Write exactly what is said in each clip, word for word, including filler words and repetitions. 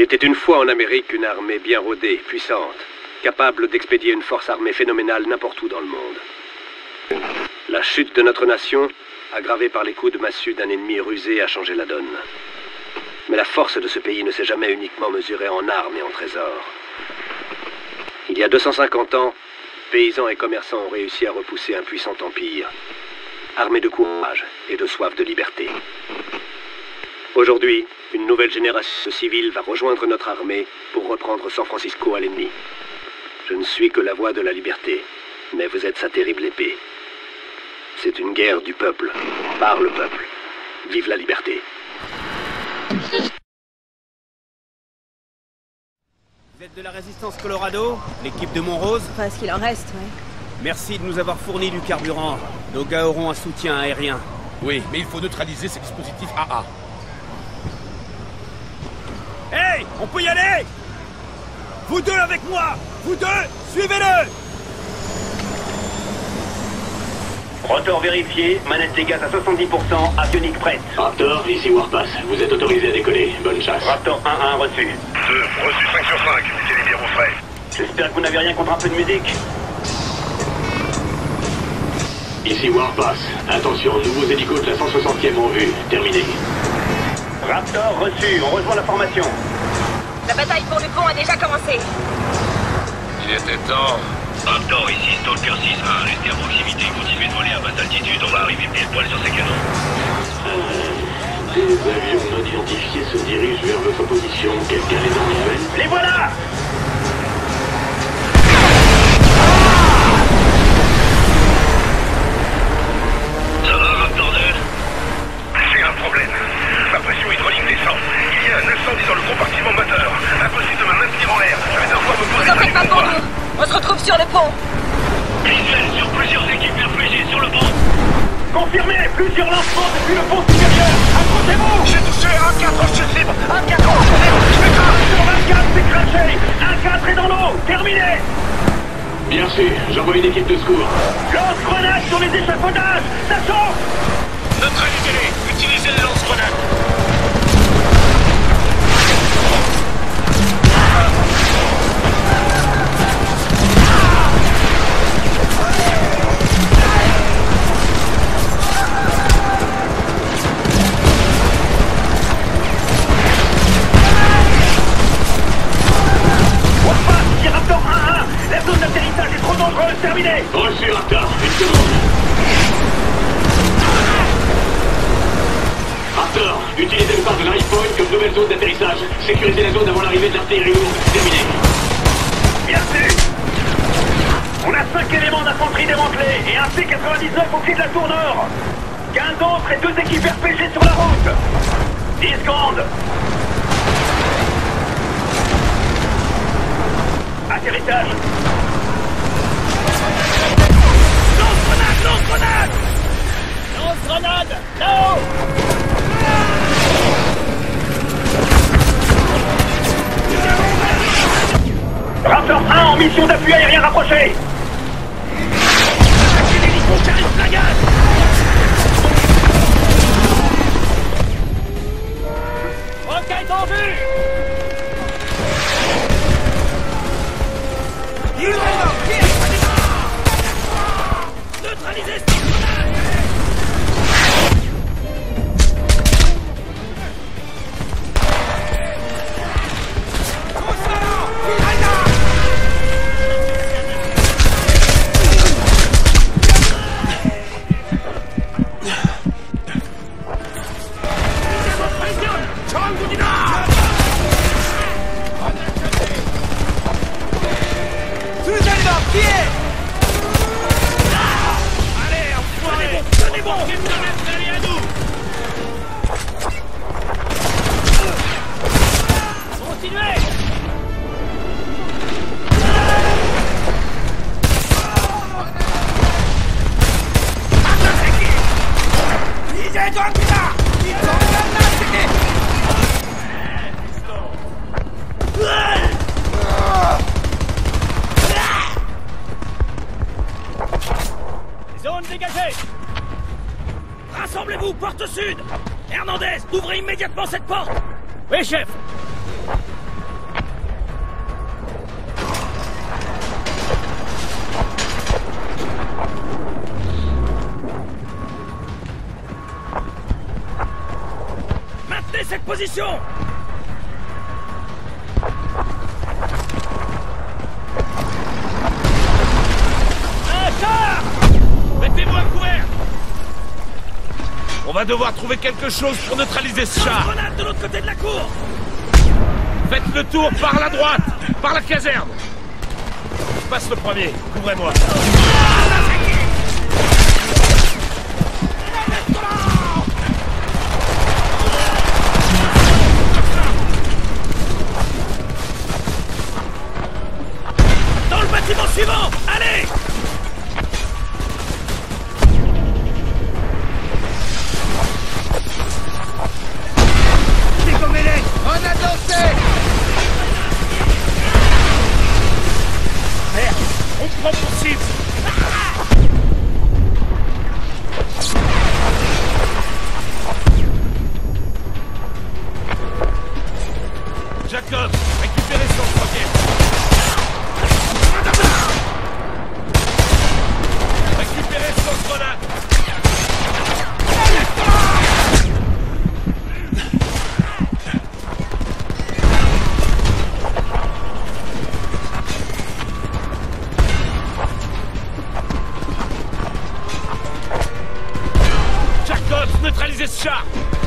était une fois en Amérique une armée bien rodée, puissante, capable d'expédier une force armée phénoménale n'importe où dans le monde. La chute de notre nation, aggravée par les coups de massue d'un ennemi rusé, a changé la donne. Mais la force de ce pays ne s'est jamais uniquement mesurée en armes et en trésors. Il y a deux cent cinquante ans, paysans et commerçants ont réussi à repousser un puissant empire, armé de courage et de soif de liberté. Aujourd'hui, une nouvelle génération civile va rejoindre notre armée pour reprendre San Francisco à l'ennemi. Je ne suis que la voix de la liberté, mais vous êtes sa terrible épée. C'est une guerre du peuple, par le peuple. Vive la liberté. Vous êtes de la résistance Colorado, l'équipe de Montrose? Enfin, ce qu'il en reste, ouais. Merci de nous avoir fourni du carburant. Nos gars auront un soutien aérien. Oui, mais il faut neutraliser ces dispositifs A A. Hey, on peut y aller? Vous deux avec moi! Vous deux, suivez-le! Rotor vérifié, manette des gaz à soixante-dix pour cent, avionique prête. Raptor, ici Warpass. Vous êtes autorisé à décoller. Bonne chasse. Raptor un un reçu. deux, reçu cinq sur cinq. Mettez les bières au frais. J'espère que vous n'avez rien contre un peu de musique. Ici Warpass. Attention, nouveaux hélicos de la cent soixantième en vue. Terminé. Raptor reçu, on rejoint la formation. La bataille pour le pont a déjà commencé. Il était temps. Raptor, ici Stalker six un. Restez à proximité, continuez de voler à basse altitude. On va arriver pile poil sur ces canons. Euh, des avions non identifiés se dirigent vers votre position. Quelqu'un les en visuel? Les voilà! Ça va, Raptor deux? J'ai un problème. Ma pression hydraulique descend. Il y a un incendie dans le compartiment moteur. Impossible de me maintenir en l'air. Je vais devoir me poser. Vous en faites pas pour nous. On se retrouve sur le pont. Visuel sur plusieurs équipes R P G sur le pont. Confirmé, plusieurs lancements depuis le pont supérieur. Accrochez-vous! J'ai touché un quatre, je suis libre. un quatre, je suis libre. Je suis grave. Sur un quatre, c'est craché. Un quatre est dans l'eau. Terminé. Bien sûr, j'envoie une équipe de secours. Lance-grenade sur les échafaudages. Ça chauffe. Neutralisez-les. Utilisez le lance-grenade. Terminé. Reçu, Raptor. Une seconde. Raptor, utilisez le parc de Drive Point comme nouvelle zone d'atterrissage. Sécurisez la zone avant l'arrivée de l'artillerie lourde. Terminé. Bien sûr. On a cinq éléments d'infanterie démantelés et un C quatre-vingt-dix-neuf au pied de la tour nord. quinze autres et deux équipes R P G sur la route. dix secondes. Atterrissage. Lance-grenade, lance-grenade. Lance-grenade, là-haut. Raptor un en mission d'appui aérien rapproché. L'hélico charge la gaz. Roquette en vue. Neutralisez cette grenade. Zone dégagée. Rassemblez-vous, porte sud. Hernandez, ouvrez immédiatement cette porte. Oui, chef. de position! Un char! Mettez-vous à couvert! On va devoir trouver quelque chose pour neutraliser ce char. Grenade de l'autre côté de la cour! Faites le tour par la droite, par la caserne. Je passe le premier, couvrez-moi. Dans le bâtiment suivant! Allez! Dégommez-les! Grenade lancée! Merde! On prend pour cible! Jacob, récupérez son roquette. Récupérez son grenade. Jacob, neutralisez ce char.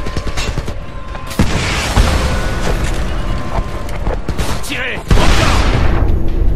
Tirez! Encore!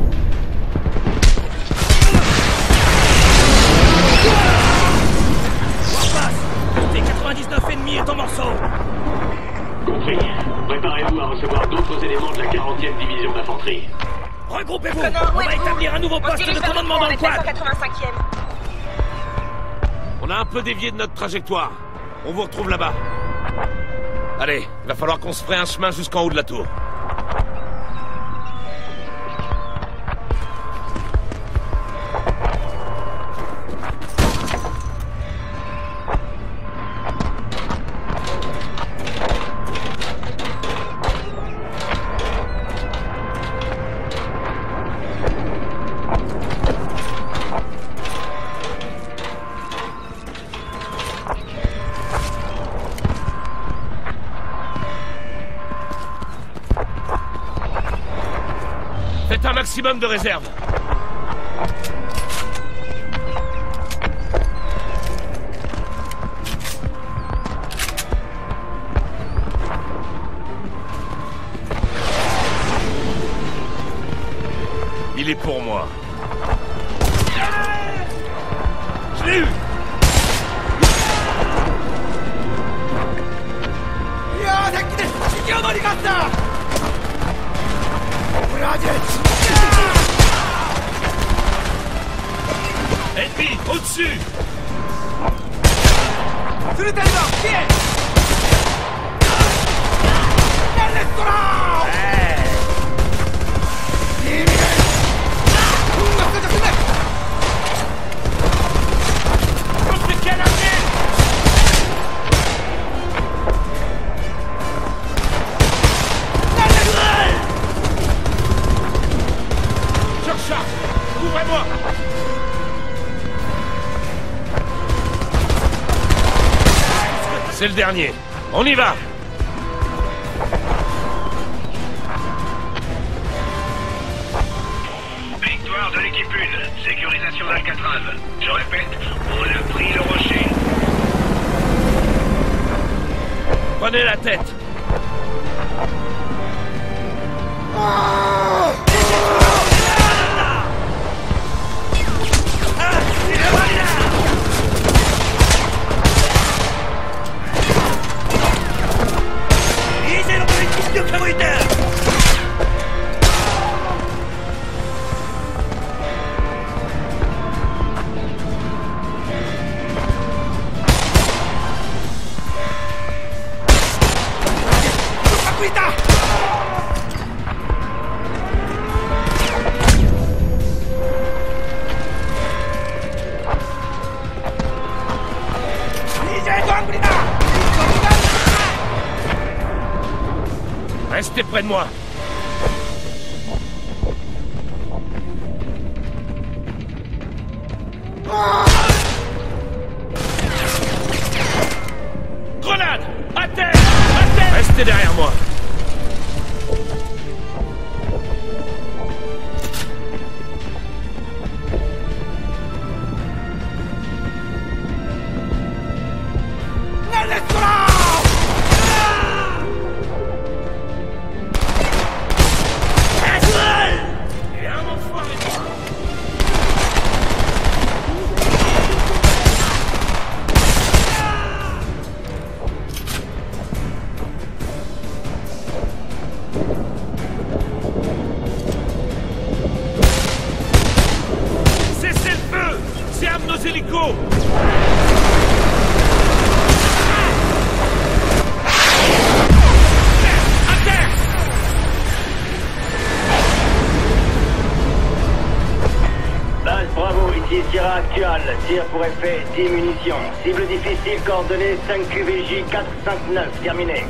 T quatre-vingt-dix-neuf ennemis est en morceaux! Compris. Préparez-vous à recevoir d'autres éléments de la quarantième division d'infanterie. Regroupez-vous! Connor, On où va êtes-vous? établir un nouveau On poste dirige de vers le commandement pont dans le avec la quad! cent quatre-vingt-cinquième. On a un peu dévié de notre trajectoire. On vous retrouve là-bas. Allez, il va falloir qu'on se fraye un chemin jusqu'en haut de la tour. Faites un maximum de réserve. Il est pour moi. Je l'ai eu. Ennemi, au-dessus! Je recharge! Ouvrez-moi! C'est le dernier. On y va! Victoire de l'équipe un. Sécurisation d'Alcatraz. Je répète, on a pris le rocher. Prenez la tête! Restez près de moi. Grenade! À terre! À terre! Restez derrière moi. Tir pour effet, dix munitions. Cible difficile, coordonnées cinq Q V J quatre cinq neuf. Terminé.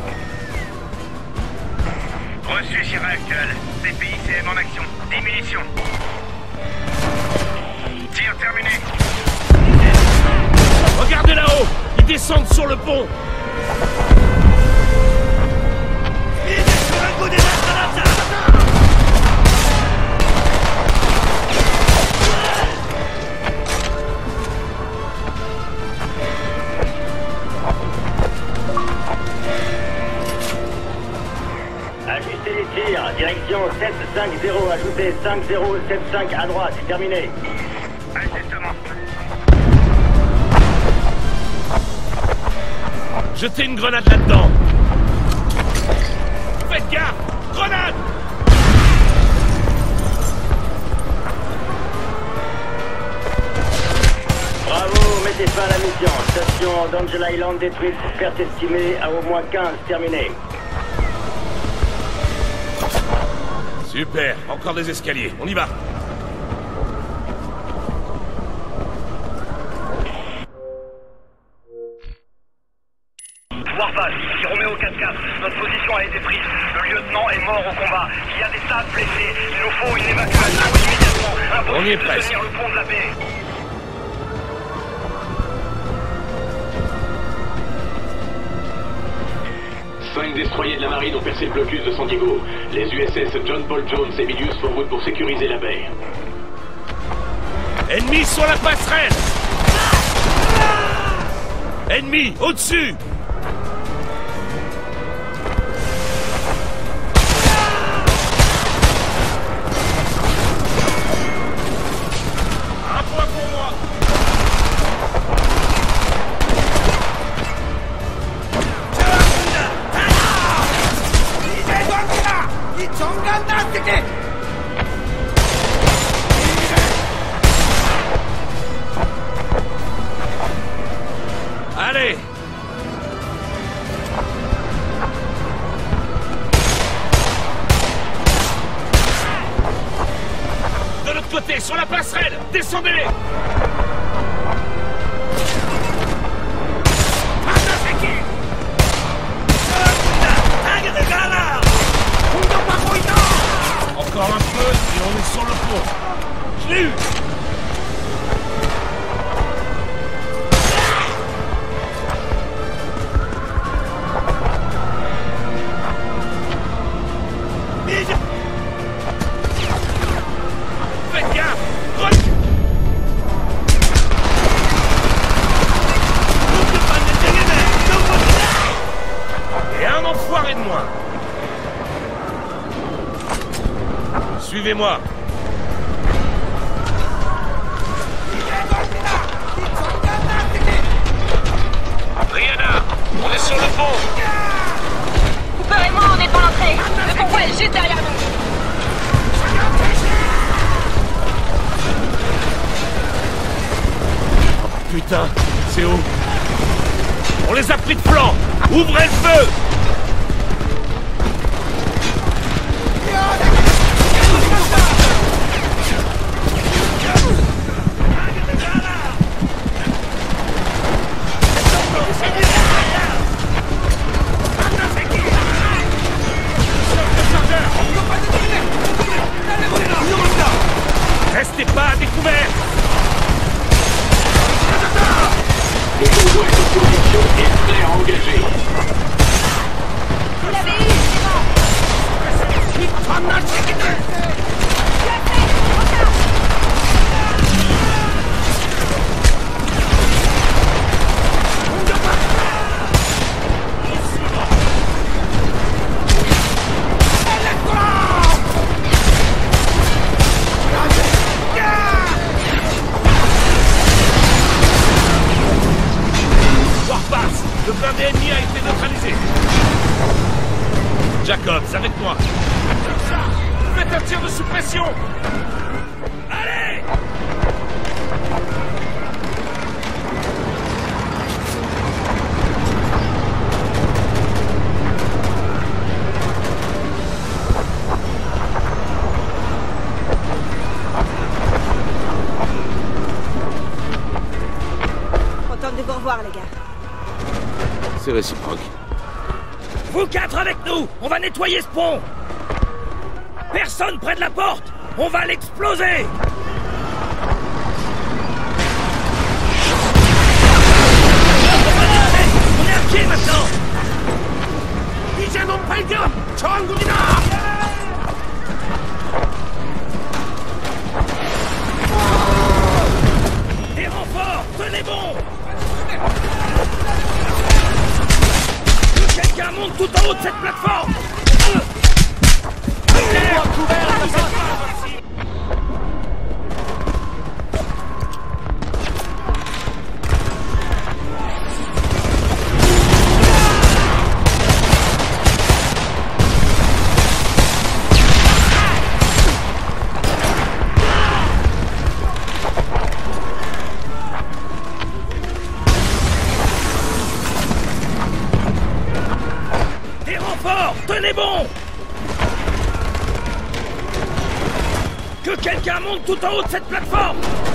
Reçu, Sierra Actual. C P I C M en action. dix munitions. Tir terminé. Regardez là-haut. Ils descendent sur le pont. Ajustez les tirs. Direction sept cinq zéro. Ajoutez cinq zéro sept cinq à droite. Terminé. Ajustement. Jetez une grenade là-dedans. Faites gaffe. Grenade. Bravo, mettez fin à la mission. Station d'Angel Island détruite. Perte estimée à au moins quinze. Terminé. Super, encore des escaliers, on y va. Warpath, ici Roméo quatre quatre. Notre position a été prise. Le lieutenant est mort au combat. Il y a des tas de blessés. Il nous faut une évacuation immédiatement. Impossible On y est de presque. tenir le pont de la paix. Cinq destroyers de la marine ont percé le blocus de San Diego. Les U S S John Paul Jones et Milius font route pour sécuriser la baie. Ennemi sur la passerelle. Ennemi au-dessus. Un point pour moi. Allez! De l'autre côté, sur la passerelle! Descendez! Encore un peu et on est sur le pont. Je l'ai eu! Faites gaffe! Et un enfoiré de moins! Suivez-moi! Rihanna, on est sur le pont! Cooper et moi, on est devant l'entrée. Le convoi est juste derrière nous. Putain, c'est où? On les a pris de flanc! Ouvrez le feu! Restez pas à découvert! Le convoi est en position et prêt à engager. Le blindé ennemi a été neutralisé. Jacobs, avec moi. Faites un tir de suppression. Allez! Contente de vous revoir, les gars. C'est réciproque. Vous quatre avec nous! On va nettoyer ce pont! Personne près de la porte! On va l'exploser! On est à pied maintenant! 이제 놈 발견! 전군이다! Des renforts! Tenez bon! Quelqu'un monte tout en haut de cette plateforme! Tenez bon! Que quelqu'un monte tout en haut de cette plateforme!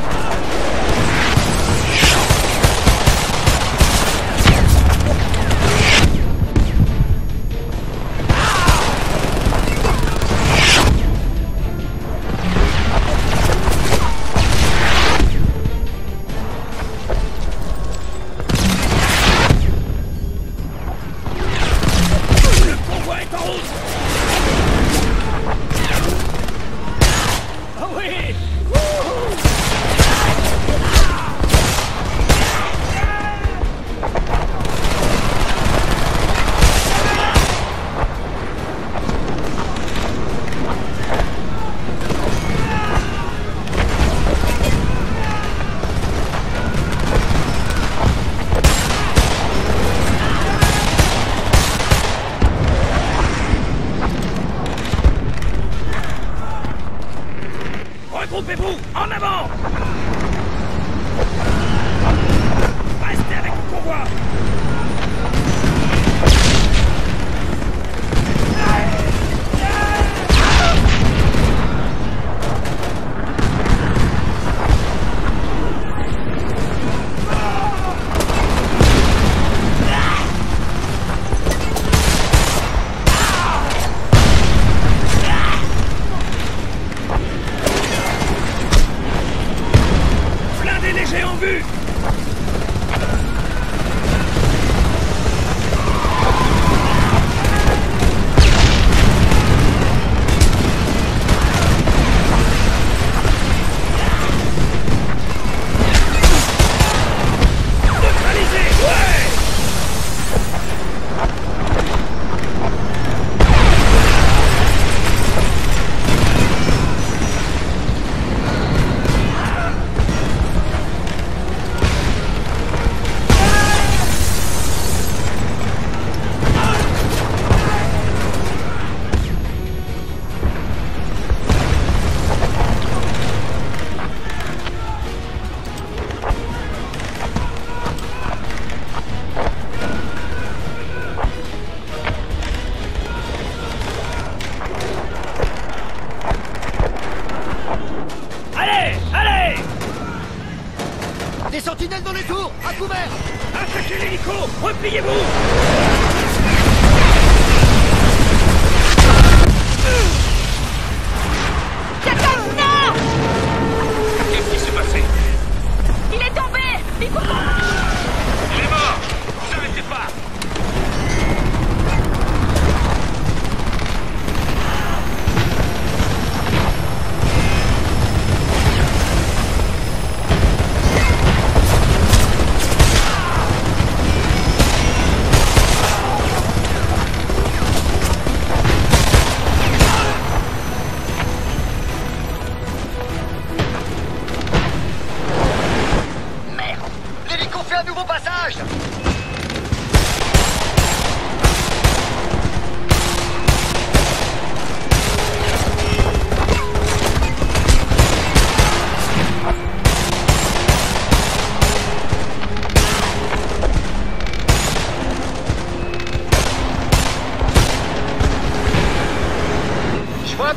Regroupez-vous! En avant! Restez avec le convoi! En vue! Neutralisé! Ouais! Des sentinelles dans les tours! À couvert! Attaquez l'hélico! Repliez-vous! Qu'est-ce qui s'est passé? Il est tombé! Il faut qu'on... Il est mort! Vous arrêtez pas!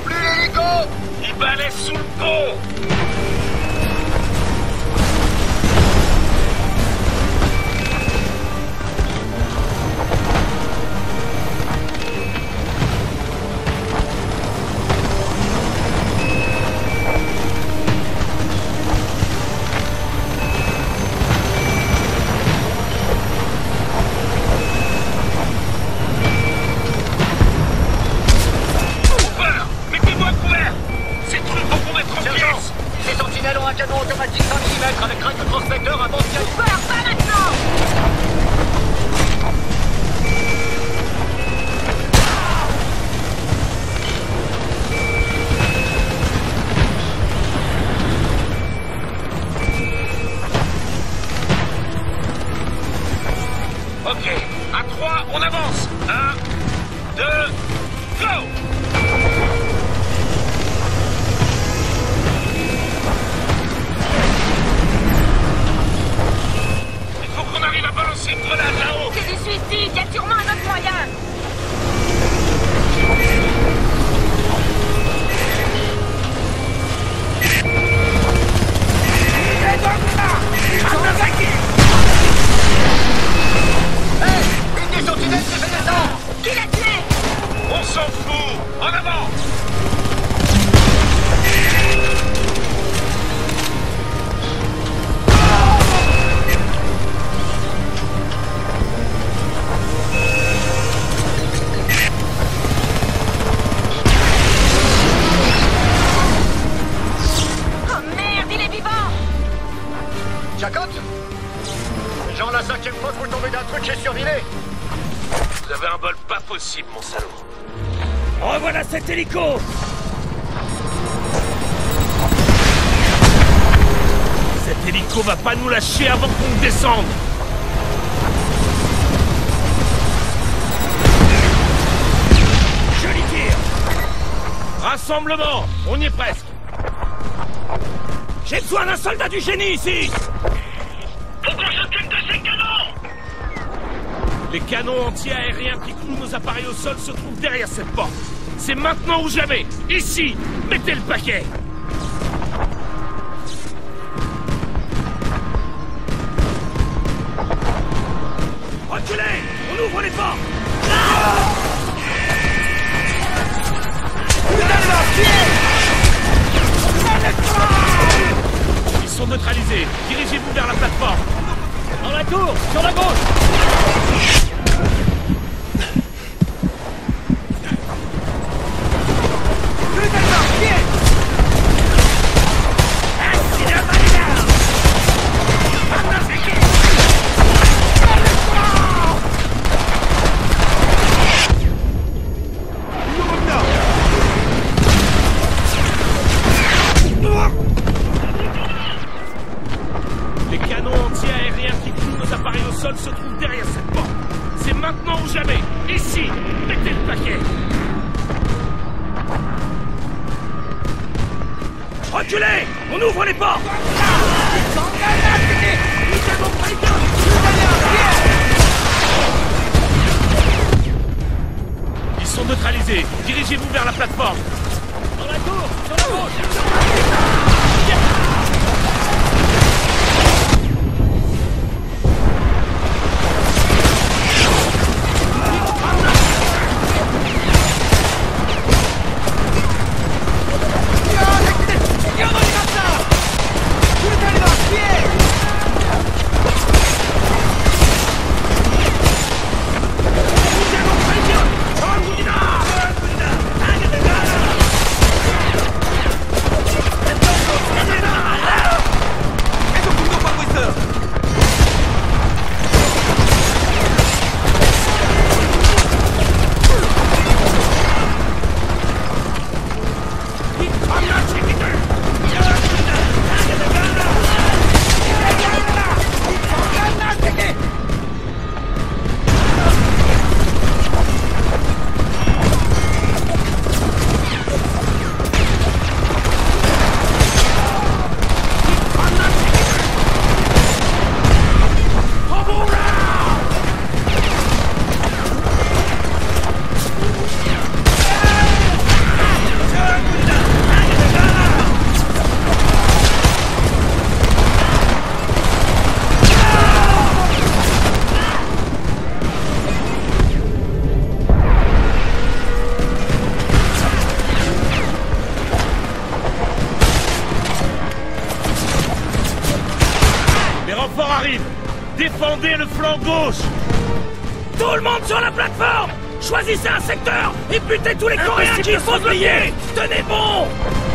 plus l'hélico! Il balait sous le pont! Ok, à trois, on avance. Un, deux, go! Il faut qu'on arrive à balancer une grenade là-haut. C'est du suicide, y a sûrement un autre moyen. Qui l'a tué? On s'en fout! En avant! Oh merde, il est vivant! Jacotte? Genre la cinquième fois que vous tombez d'un truc, j'ai survivé! Vous avez un bol pas possible, mon salaud. Revoilà cet hélico! Cet hélico va pas nous lâcher avant qu'on descende. Joli tir! Rassemblement! On y est presque. J'ai besoin d'un soldat du génie ici! Faut qu'on s'occupe de ces canons! Les canons anti-aériens qui clouent nos appareils au sol se trouvent derrière cette porte. C'est maintenant ou jamais. Ici, mettez le paquet. Reculez! On ouvre les portes! Ils sont neutralisés. Dirigez-vous vers la plateforme. Dans la tour! Sur la gauche! Les canons anti-aériens qui clouent nos appareils au sol se trouvent derrière cette porte. C'est maintenant ou jamais. Ici, mettez le paquet. Reculez! On ouvre les portes! Ils sont neutralisés. Dirigez-vous vers la plateforme. Dans la tour! Sur la gauche! Défendez le flanc gauche! Tout le monde sur la plateforme! Choisissez un secteur et butez tous les Coréens qui posent le pied! Tenez bon!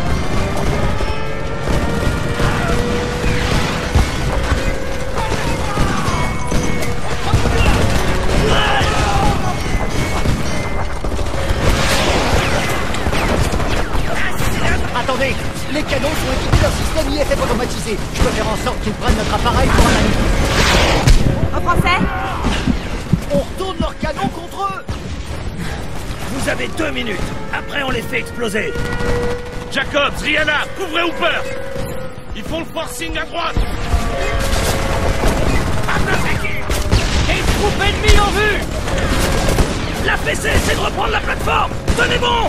Attendez, les canons sont équipés d'un système I F F automatisé. Je peux faire en sorte qu'ils prennent notre appareil pour un ami. En français? On retourne leurs canons contre eux. Vous avez deux minutes. Après, on les fait exploser. Jacobs, Rihanna, couvrez Hooper! Ils font le forcing à droite! Et troupe ennemie en vue! La P C essaie de reprendre la plateforme! Tenez bon!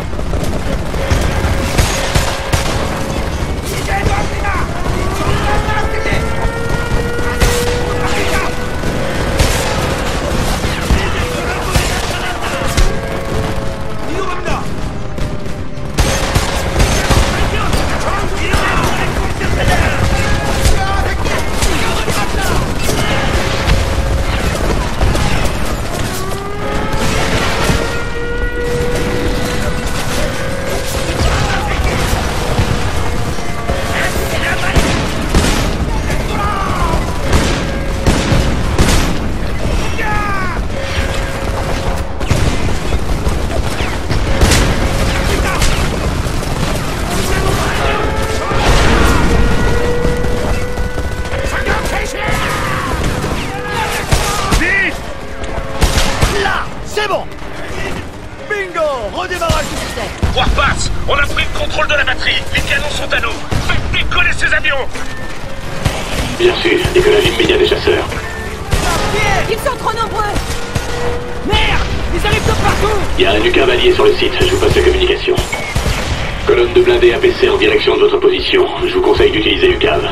C'est bon. Bingo. Redémarrage du système. Warpath, on a pris le contrôle de la batterie. Les canons sont à nous. Faites décoller ces avions! Bien sûr, décollage immédiat des chasseurs. Ils sont trop nombreux! Merde! Ils arrivent de partout! Il y a un Lucas allié sur le site, je vous passe la communication. Colonne de blindés A P C en direction de votre position. Je vous conseille d'utiliser U C A V.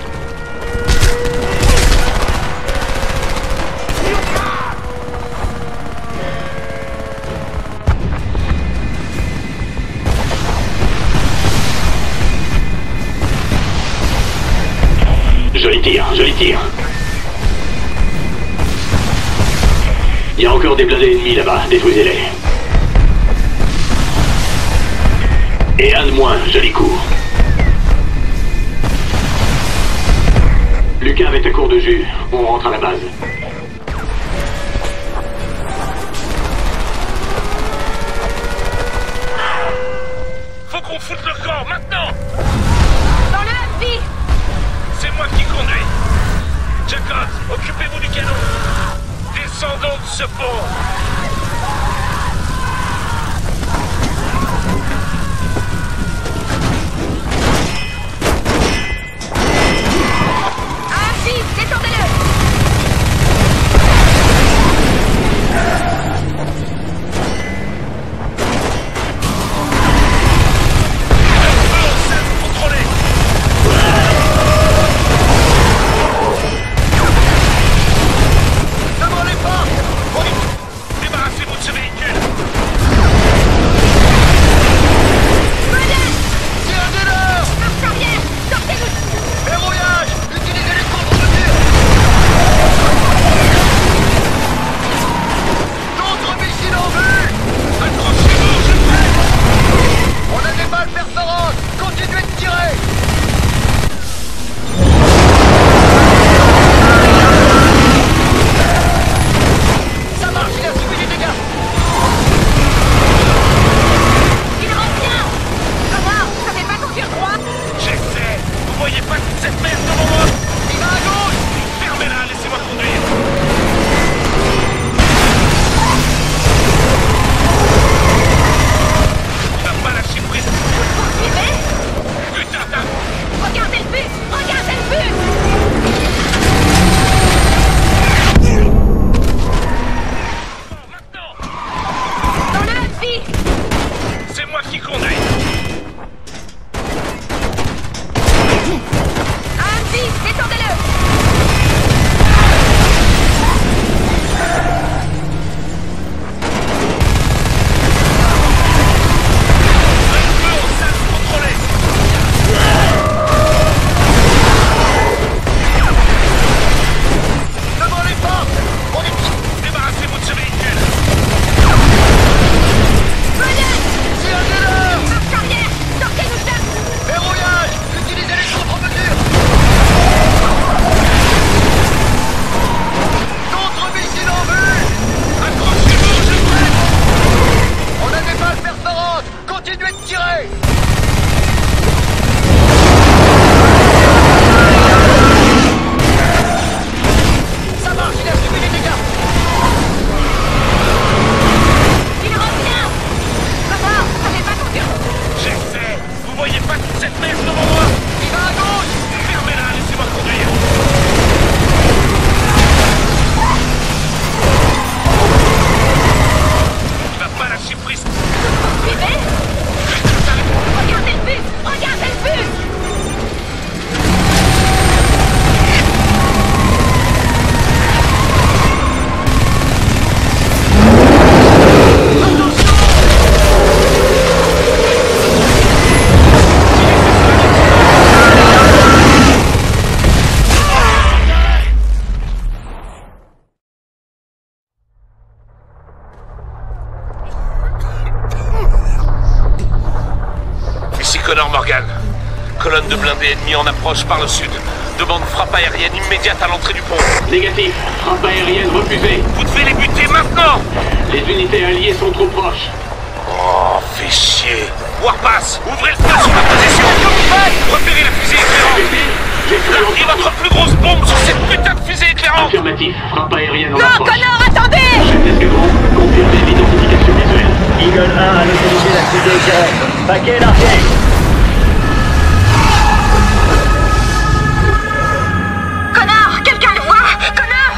Joli tir, joli tir. Il y a encore des blindés ennemis là-bas, détruisez-les. Et un de moins, joli coup. Lucas est à court de jus, on rentre à la base. Faut qu'on foute le camp, maintenant! Dans le H V! C'est moi qui conduis. Jacob, occupez-vous du canon. Descendons de ce pont. H V, descendez-le! Contrôlez. Démarrez! Connor Morgan. Colonne de blindés ennemis en approche par le sud. Demande frappe aérienne immédiate à l'entrée du pont. Négatif. Frappe aérienne refusée. Vous devez les buter maintenant! Les unités alliées sont trop proches. Oh, fais chier. Warpass, ouvrez le feu sur la position. Repérez la fusée éclairante. Larguez votre plus grosse bombe sur cette putain de fusée éclairante. Affirmatif. Frappe aérienne en Non, approche. Connor, attendez! Chef d'escadron, confirmez l'identification visuelle. Eagle un a localisé la fusée éclairante. Paquet largué. Connor, quelqu'un le voit? Connor!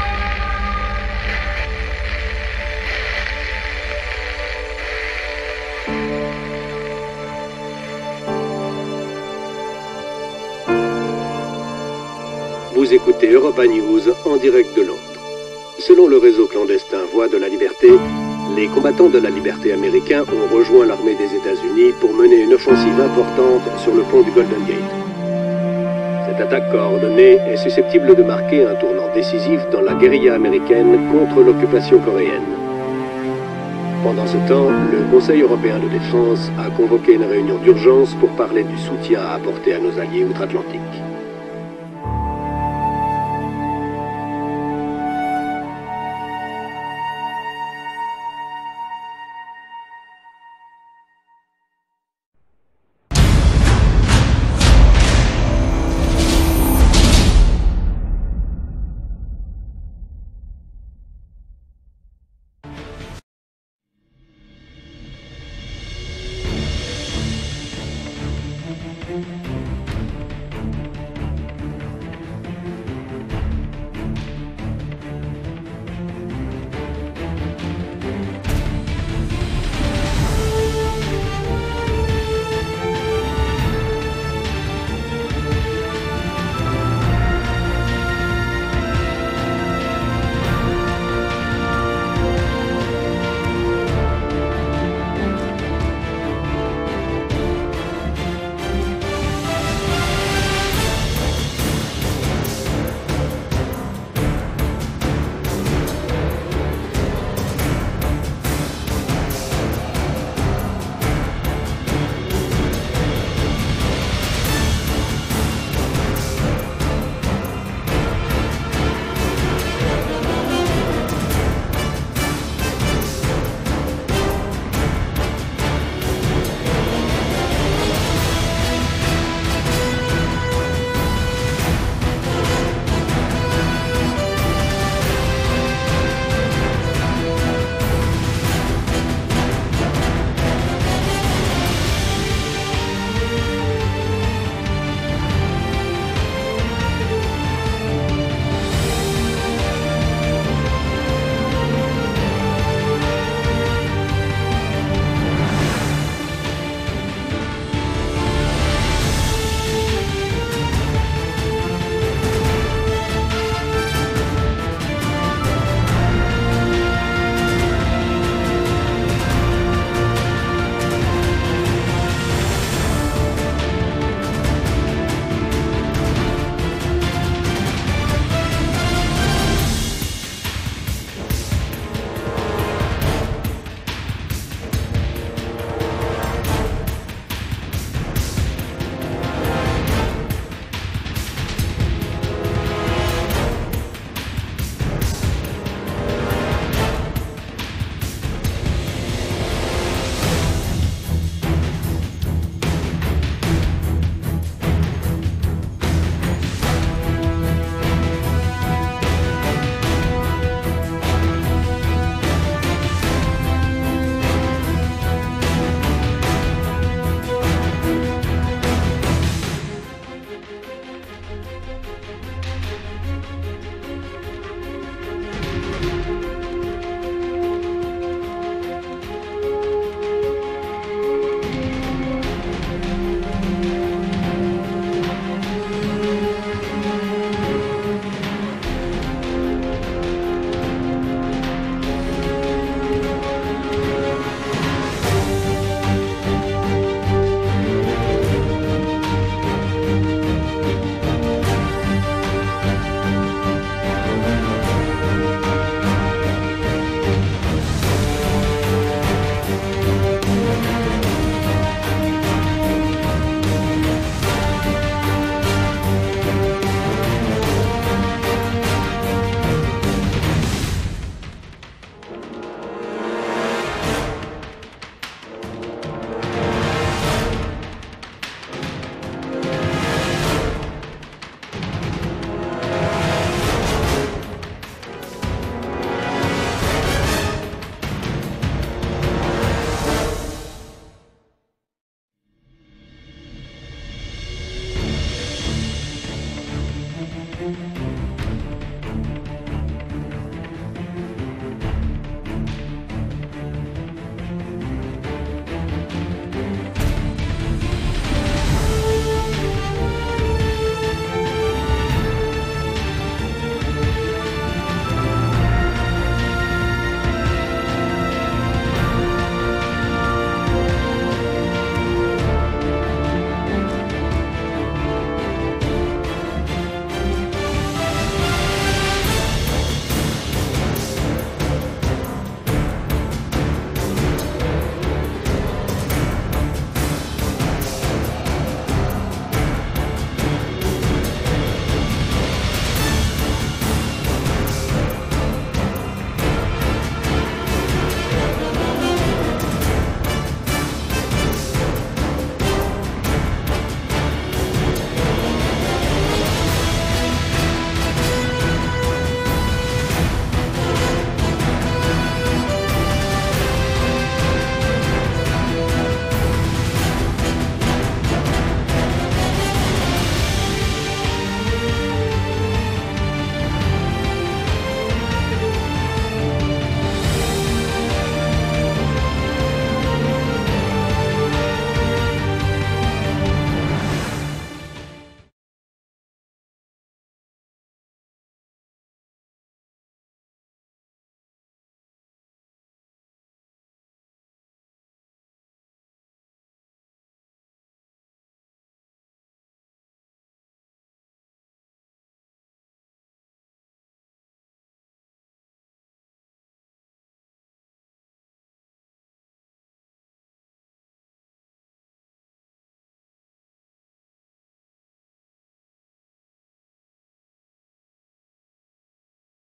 Vous écoutez Europa News en direct de Londres. Selon le réseau clandestin Voix de la Liberté, les combattants de la liberté américains ont rejoint l'armée des États-Unis pour mener une offensive importante sur le pont du Golden Gate. Cette attaque coordonnée est susceptible de marquer un tournant décisif dans la guérilla américaine contre l'occupation coréenne. Pendant ce temps, le Conseil européen de défense a convoqué une réunion d'urgence pour parler du soutien à apporter à nos alliés outre-Atlantique.